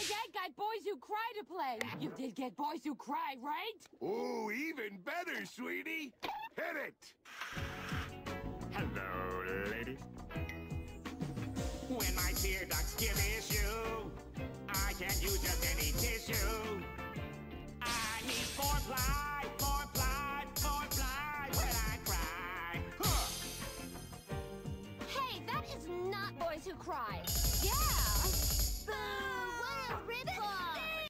My dad got Boys Who Cry to play. You did get Boys Who Cry, right? Oh, even better, sweetie. Hit it. Hello, ladies. When my tear ducts give issue, I can't use just any tissue. I need 4-ply, 4-ply, 4-ply when I cry. Huh. Hey, that is not Boys Who Cry. Yeah. Boo! What a rip-off!